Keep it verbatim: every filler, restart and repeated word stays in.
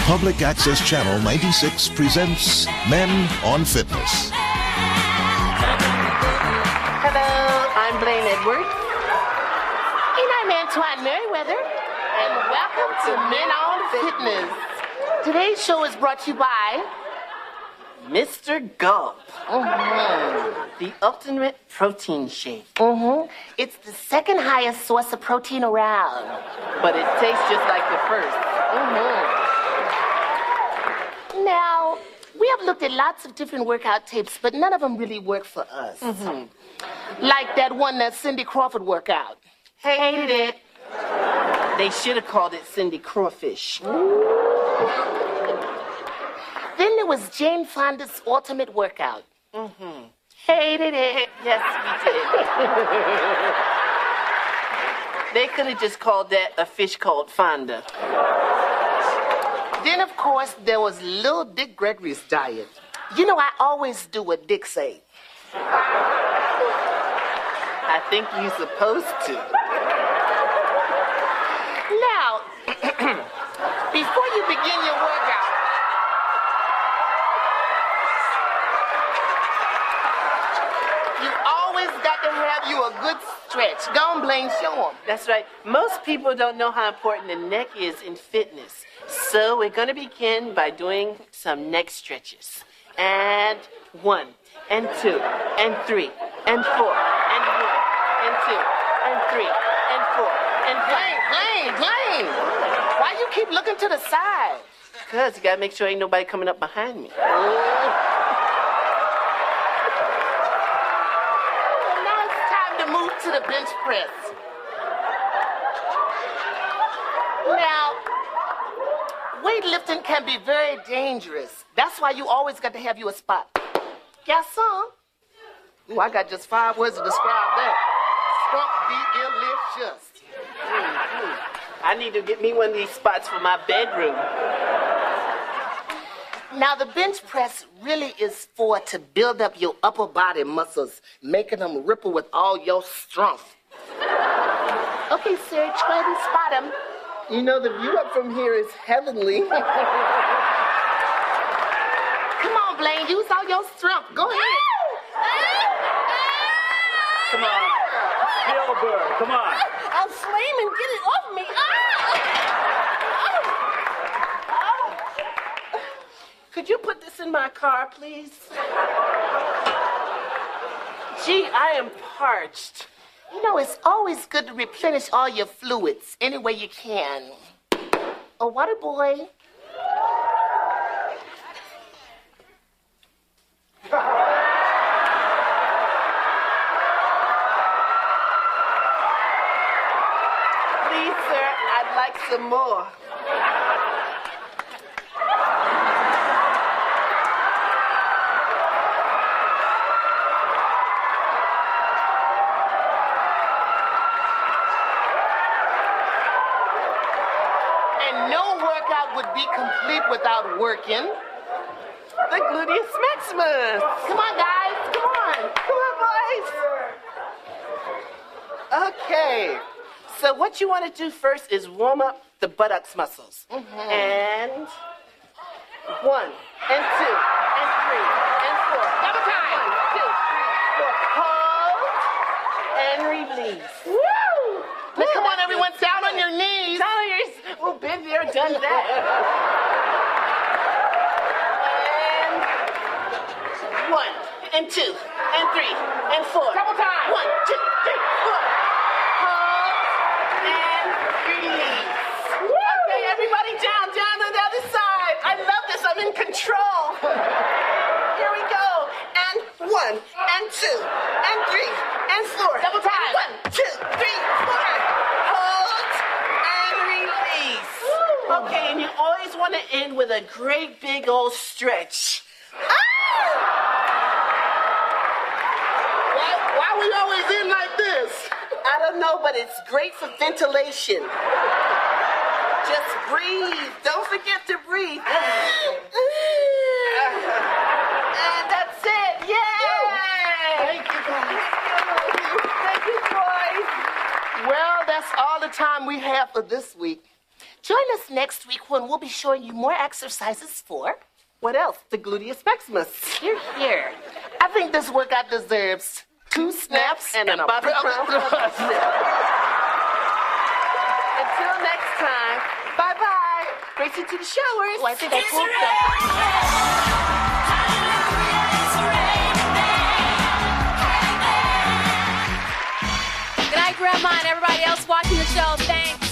Public Access Channel ninety-six presents Men on Fitness. Hello, I'm Blaine Edwards. And I'm Antoine Merriweather. And welcome to Men on Fitness. Today's show is brought to you by Mister Gulp. Mm-hmm. The ultimate protein shake. Mm-hmm. It's the second highest source of protein around. But it tastes just like the first. Mm-hmm. Now, we have looked at lots of different workout tapes, but none of them really work for us. Mm-hmm. Like that one, that Cindy Crawford workout. Hated it. They should have called it Cindy Crawfish. Then there was Jane Fonda's Ultimate Workout. Mm-hmm. Hated it. Yes, we did. They could have just called that A Fish Called Fonda. Then, of course, there was Lil Dick Gregory's diet. You know, I always do what Dick say. I think you're supposed to. Now, before you begin your workout, you always got to have you a good stretch. Go on, Blaine, show them. That's right. Most people don't know how important the neck is in fitness. So we're going to begin by doing some neck stretches. And one, and two, and three, and four, and one, and two, and three, and four, and Blaine, Blaine, Blaine! Why you keep looking to the side? Because you got to make sure ain't nobody coming up behind me. Well, now it's time to move to the bench press. Now, weightlifting can be very dangerous. That's why you always got to have you a spot. Garçon. Ooh, I got just five words to describe that. Scrump delicious. Mm-hmm. I need to get me one of these spots for my bedroom. Now, the bench press really is for to build up your upper body muscles, making them ripple with all your strength. Okay, Serge, go ahead and spot them. You know, the view up from here is heavenly. Come on, Blaine, use all your strength. Go ahead. Come on. Spielberg, come on. I'm slamming. Get it off me. Could you put this in my car, please? Gee, I am parched. You know, it's always good to replenish all your fluids any way you can. A water boy. Please, sir, I'd like some more. Would be complete without working the gluteus maximus. Come on, guys. Come on. Come on, boys. Okay. So what you want to do first is warm up the buttocks muscles. Mm-hmm. And one, and two, and three, and four. Double time. One, two, three, four. Hold and release. Woo! Now, come on, everyone. Down on your knees. Down on your knees. We've been there, done that. And one, and two, and three, and four. Double time. One, two, three, four. Hold and release. Woo! Okay, everybody down, down on the other side. I love this. I'm in control. Here we go. And one, and two, and three, and four. Double time. One, two, three, four. Okay, and you always want to end with a great big old stretch. Ah! Why, why we always end like this? I don't know, but it's great for ventilation. Just breathe. Don't forget to breathe. And that's it. Yay! Thank you, guys. Thank you, boys. Well, that's all the time we have for this week. Join us next week when we'll be showing you more exercises for, what else? The gluteus maximus. Here, here. I think this workout deserves two snaps and, and a Bobby Brown. Until next time, bye-bye. Race you to the showers. Oh, I think I pulled something. Good night, Grandma, and everybody else watching the show. Thanks.